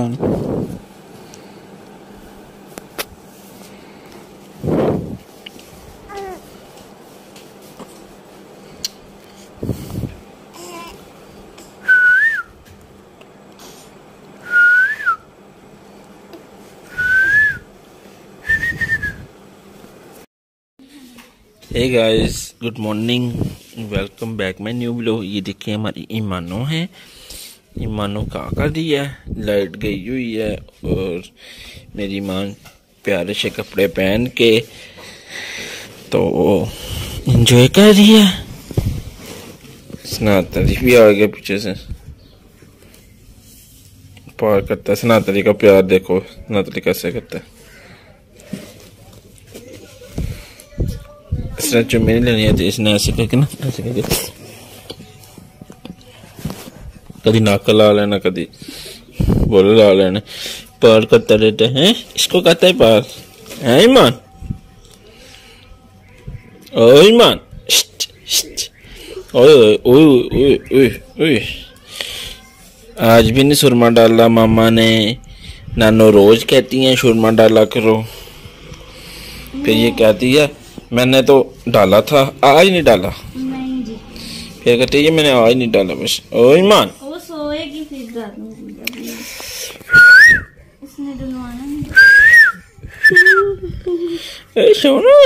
Hey guys, good morning, welcome back my new vlog. ये देखिए हमारी ईमानो है। ईमानो का कर दिया, लाइट गई हुई है और मेरी माँ प्यारे से कपड़े पहन के तो एंजॉय कर रही है। सनातनी भी आ गया पीछे से, पार करता है। सनातनी का प्यार देखो, सनातनी कैसे करता है। इसने चुम्मी नहीं लेनी है, इसने ऐसे करके ना, ऐसे करके कभी नाक ला लेना, कभी बोल ला लेना, पार करता रहता है। इसको कहता है पार है ईमान। ओ ईमान, ओए ओए ओए ओए ओए, आज भी नहीं सुरमा डाला मामा ने। नानो रोज कहती हैं सुरमा डाला करो, फिर ये कहती है मैंने तो डाला था, आज नहीं डाला। नहीं जी। फिर कहते ये मैंने आज नहीं डाला बस। ओ ईमान, वो सोएगी फिर इसने डलवाना नहीं। सोनो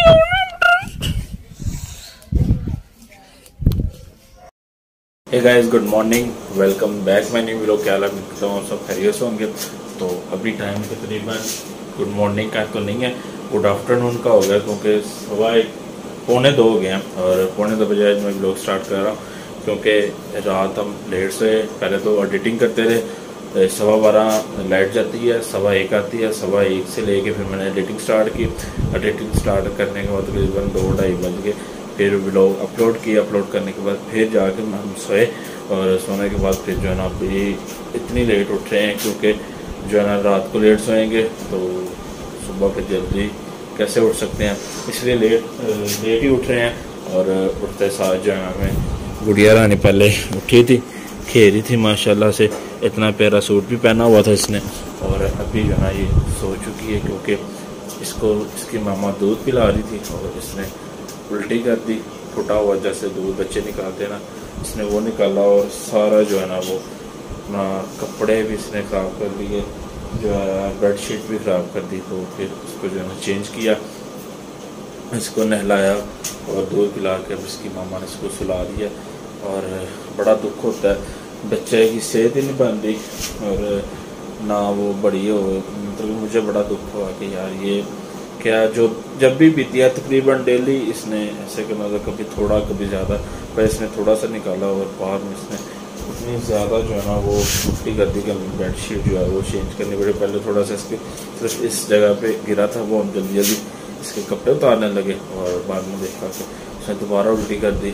hey guys, good morning, welcome back my new vlog. क्या हाल है, सब खैरियत से होंगे। तो अभी टाइम तकरीबन गुड मॉर्निंग का तो नहीं है, गुड आफ्टरनून का हो गया, क्योंकि 1:15 हो गए हैं और 1:15 बजे आज मैं व्लॉग स्टार्ट कर रहा हूँ। क्योंकि रात हम लेट से पहले तो एडिटिंग करते रहे। 12:15 लाइट जाती है, 1:15 आती है, 1:15 से लेके फिर मैंने एडिटिंग स्टार्ट की। एडिटिंग स्टार्ट करने के बाद तकरीबन 2-2:30 बज गए। फिर व्लॉग अपलोड किया, अपलोड करने के बाद फिर जाके हम सोए और सोने के बाद फिर जो है ना अभी इतनी लेट उठ रहे हैं, क्योंकि जो है ना रात को लेट सोएंगे तो सुबह फिर जल्दी कैसे उठ सकते हैं, इसलिए लेट ही उठ रहे हैं। और उठते साथ जो है हमें गुड़िया रानी पहले उठी थी, खेरी थी माशाल्लाह से, इतना प्यारा सूट भी पहना हुआ था इसने। और अभी जो है ना ये सो चुकी है, क्योंकि इसको इसकी मामा दूध पिला रही थी और इसने उल्टी कर दी। फुटा हुआ जैसे दूध बच्चे निकालते हैं ना, इसने वो निकाला और सारा जो है ना वो अपना कपड़े भी इसने ख़राब कर दिए, जो है बेडशीट भी ख़राब कर दी। तो फिर उसको जो है ना चेंज किया, इसको नहलाया और दूध पिला के इसकी मामा ने इसको सुला दिया। और बड़ा दुख होता है, बच्चे की सेहत ही नहीं बन रही और ना वो बड़ी हो। मतलब मुझे बड़ा दुख हुआ कि यार ये क्या, जो जब भी बीती है तकरीबन डेली इसने ऐसे कि मतलब कभी थोड़ा कभी ज़्यादा, पर इसने थोड़ा सा निकाला और बाहर में इसने इतनी ज़्यादा जो है ना वो छुट्टी कर दी कि बेडशीट जो है वो चेंज करनी पड़ी। पहले थोड़ा सा इसके सिर्फ इस जगह पे गिरा था, वो हम जल्दी जल्दी इसके कपड़े उतारने लगे और बाद में देखा कि उसने दोबारा उल्टी कर दी।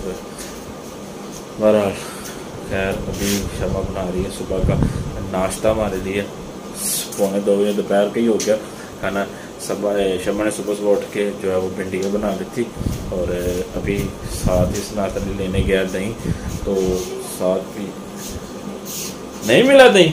बहरहाल खैर, अभी शमा बना रही है सुबह का नाश्ता हमारे लिए। 1:45 बजे दोपहर का ही हो गया खाना। शमा ने सुबह उठ के जो है वो भिंडियाँ बना ली थी और अभी साथ ही सनातनी लेने गया दही, तो साथ भी नहीं मिला दही,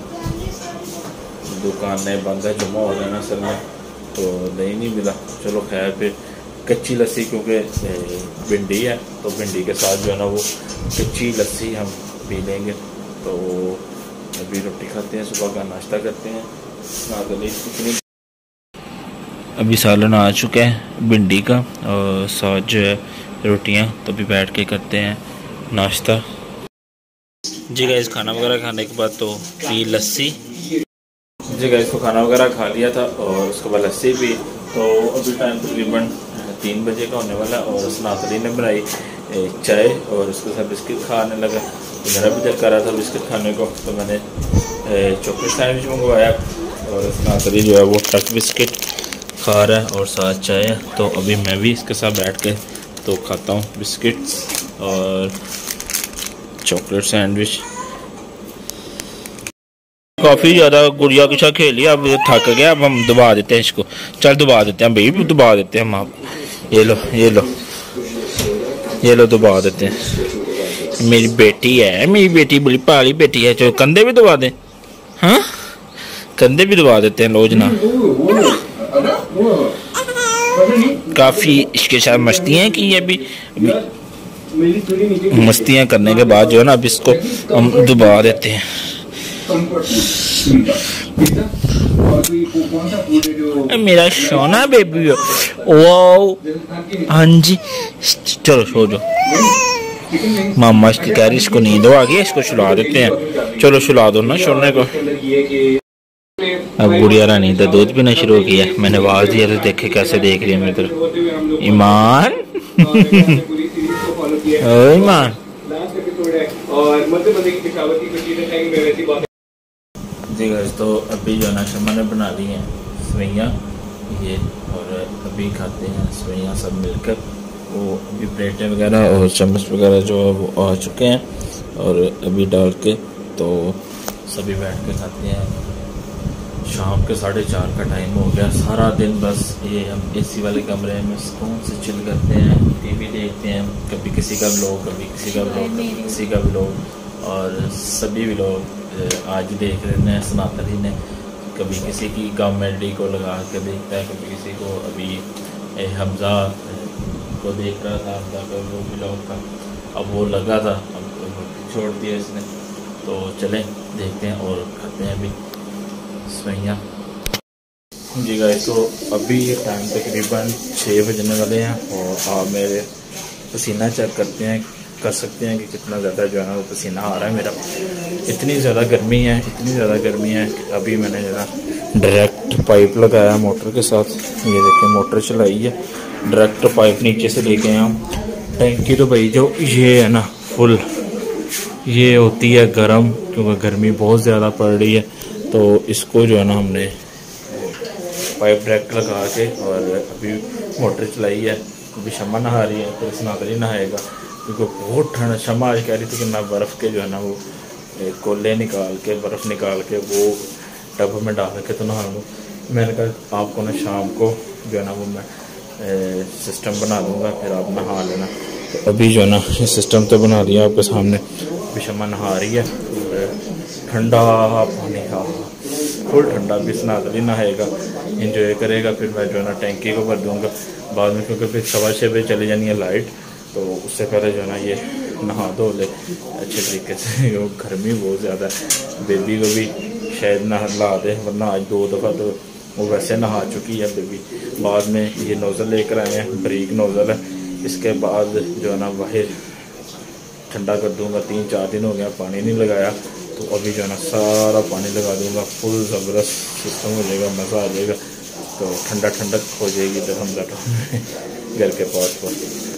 दुकानें बंद है, जुम्मा हो जाना सर में, तो दही नहीं मिला। चलो खैर फिर कच्ची लस्सी, क्योंकि भिंडी है तो भिंडी के साथ जो है ना वो कच्ची लस्सी हम पी लेंगे। तो अभी रोटी खाते हैं, सुबह का नाश्ता करते हैं। इतनी अभी सालन आ चुका है भिंडी का और साथ जो है रोटियां, तो अभी बैठ के करते हैं नाश्ता। जी गाइस, खाना वगैरह खाने के बाद तो पी लस्सी। जी गाइस, तो खाना वगैरह खा लिया था और उसके बाद लस्सी भी। तो अभी टाइम तकरीबन 3 बजे का होने वाला और सनातनी ने बनाई चाय और उसके साथ बिस्किट खाने लगा। तो मेरा भी दिल कर रहा था बिस्किट खाने को, तो मैंने चॉकलेट सैंडविच मंगवाया और सनातनी जो है वो टक बिस्किट खा रहा है और साथ चाय है। तो अभी मैं भी इसके साथ बैठ के तो खाता हूँ बिस्किट्स और चॉकलेट सैंडविच। काफ़ी ज़्यादा गुड़िया के साथ खेली, अब थक गया, अब हम दबा देते हैं इसको। चल दबा देते हैं भाई, दबा देते हैं हम आपको। ये लो ये लो ये लो, दबा देते हैं। मेरी बेटी है, मेरी बेटी बड़ी पाली बेटी है, चलो कंधे भी दबा दें। हाँ कंधे भी दबा देते हैं लोग ना। काफ़ी इसके साथ मस्तियाँ की है अभी मस्तियाँ करने के बाद जो है ना अब इसको हम दबा देते हैं। मेरा सोना बेबी हो। हाँ जी चलो सो जाओ। मामा इसकी कह रही इसको नींद आ गई, इसको सुला देते हैं। चलो सुला दो ना सोने को। अब गुड़िया रानी तो दूध पीना शुरू किया। मैंने आवाज दिया तो देखे कैसे देख रही है मेरी तरफ। ईमान ओ ईमान जी गाइस, तो अभी जो ना शमा ने बना ली हैं सवैयाँ ये, और अभी खाते हैं सवैयाँ सब मिलकर। वो अभी प्लेटें वगैरह और चम्मच वगैरह जो है वो आ चुके हैं, और अभी डाल के तो सभी बैठ के खाते हैं। शाम के 4:30 का टाइम हो गया। सारा दिन बस ये हम एसी वाले कमरे में सुकून से चिल करते हैं, टीवी देखते हैं, कभी किसी का व्लॉग, कभी किसी का व्लॉग, कभी किसी का व्लॉग, और सभी व्लॉग आज देख रहे हैं। सनातनी ने कभी किसी की कॉमेडी को लगा के देखता है, कभी किसी को। अभी हमजा को देख रहा था, हमजा का वो व्लॉग था, अब वो लगा था, अब छोड़ दिया इसने। तो चलें देखते हैं और खाते हैं अभी सवैयाँ। जी गाइस, तो अभी टाइम तकरीबन 6 बजने वाले हैं, और आप मेरे पसीना चेक करते हैं, कर सकते हैं कि कितना ज़्यादा जो है ना वो पसीना आ रहा है मेरा। इतनी ज़्यादा गर्मी है, इतनी ज़्यादा गर्मी है कि अभी मैंने जो है डायरेक्ट पाइप लगाया मोटर के साथ। ये देखिए मोटर चलाई है, डायरेक्ट पाइप नीचे से लेके आया हूँ। टैंकी तो भाई जो ये है ना फुल ये होती है गर्म, क्योंकि गर्मी बहुत ज़्यादा पड़ रही है। तो इसको जो है ना हमने पाइप डायरेक्ट लगा के, और अभी मोटर चलाई है। अभी शमा नहा रही है, फिर सनातनी नहाएगा, क्योंकि बहुत ठंड। शमा आज कह रही थी कि मैं बर्फ़ के जो है ना वो कोले निकाल के, बर्फ़ निकाल के वो टब में डाल के तो नहा लूँ। मैंने कहा आपको ना शाम को जो है ना वो मैं सिस्टम बना दूँगा, फिर आप नहा लेना। तो अभी जो है ना सिस्टम तो बना दिया आपके सामने। अभी शमा नहा रही है, ठंडा पानी का फुल ठंडा। भी सनातनी नहाएगा, इंजॉय करेगा, फिर मैं जो है ना टैंकी को भर दूँगा बाद में, क्योंकि फिर 6:15 बजे चली जानी है लाइट। तो उससे पहले जो है ना ये नहा धो ले अच्छे तरीके से। वो गर्मी बहुत ज़्यादा है। बेबी को भी शायद नहला दे, वरना आज 2 दफ़ा तो वो वैसे नहा चुकी है बेबी। बाद में ये नोज़ल लेकर आए हैं, बरीक नोज़ल है। इसके बाद जो है ना बाहर ठंडा कर दूँगा। 3-4 दिन हो गया पानी नहीं लगाया, तो अभी जो है ना सारा पानी लगा दूँगा। फुल ज़बरदस्त सिस्टम हो जाएगा, मज़ा आ जाएगा। तो ठंडा ठंडक हो जाएगी इधर हम घर के पास पर।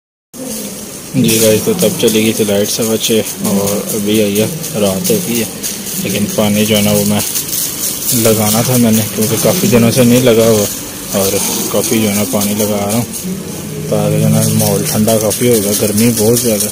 जी गाइस, तो तब चलेगी थी लाइट 6:15, और अभी आई है रात हो गई है। लेकिन पानी जो है ना वो मैं लगाना था मैंने, क्योंकि काफ़ी दिनों से नहीं लगा हुआ, और काफ़ी जो है ना पानी लगा रहा हूँ ताकि जो है ना माहौल ठंडा काफ़ी होगा। गर्मी बहुत ज़्यादा।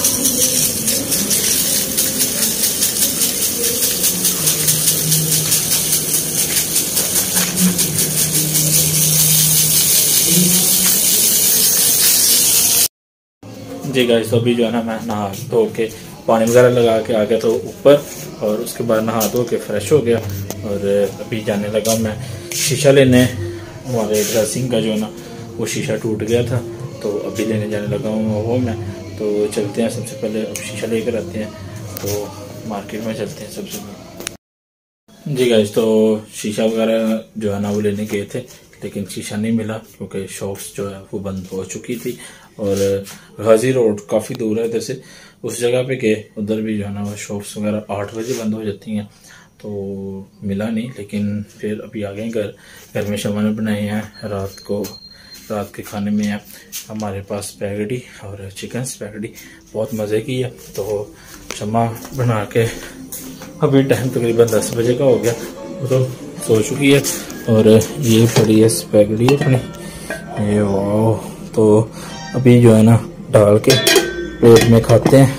जी गाइस, तो अभी जो है ना मैं नहा धो के पानी वगैरह लगा के आ गया तो ऊपर, और उसके बाद नहा धो के फ्रेश हो गया, और अभी जाने लगा मैं शीशा लेने। हमारे ड्रेसिंग का जो है ना वो शीशा टूट गया था, तो अभी लेने जाने लगा हूँ वो मैं। तो चलते हैं, सबसे पहले अब शीशा लेकर आते हैं, तो मार्केट में चलते हैं सबसे पहले। जी गाइस, तो शीशा वगैरह जो है ना वो लेने गए थे, लेकिन शीशा नहीं मिला, क्योंकि शॉप्स जो है वो बंद हो चुकी थी। और गाजी रोड काफ़ी दूर है इधर से, उस जगह पे गए, उधर भी जो है ना वो शॉप्स वगैरह 8 बजे बंद हो जाती हैं, तो मिला नहीं। लेकिन फिर अभी आ गए घर में शमा ने बनाए हैं रात के खाने में है हमारे पास स्पैगेटी और चिकन स्पैगेटी, बहुत मज़े की है। तो शमा बना के अभी टाइम तकरीबन 10 बजे का हो गया, वो तो सो चुकी है। और ये पड़ी है स्पैगेटी अपनी, ये वाह। तो अभी जो है ना डाल के प्लेट में खाते हैं।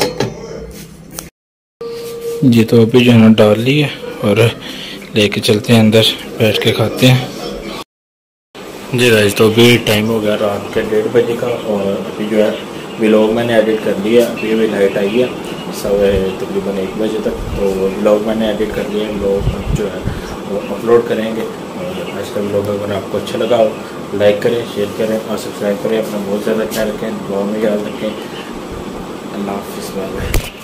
जी, तो अभी जो है ना डाल ली है, और लेके चलते हैं अंदर, बैठ के खाते हैं। जी गाइस, तो अभी टाइम हो गया रात के 1:30 बजे का, और अभी जो है व्लॉग मैंने एडिट कर लिया। अभी भी लाइट आई है तकरीबन 1 बजे तक, तो व्लॉग मैंने एडिट कर लिया। व्लॉग जो है वो अपलोड करेंगे। और आज का व्लॉग अगर आपको अच्छा लगा हो लाइक करें, शेयर करें और सब्सक्राइब करें। अपना बहुत ज़्यादा ख्याल रखें, दुआ में याद रखें। अल्लाह हाफिज़, बाय बाय।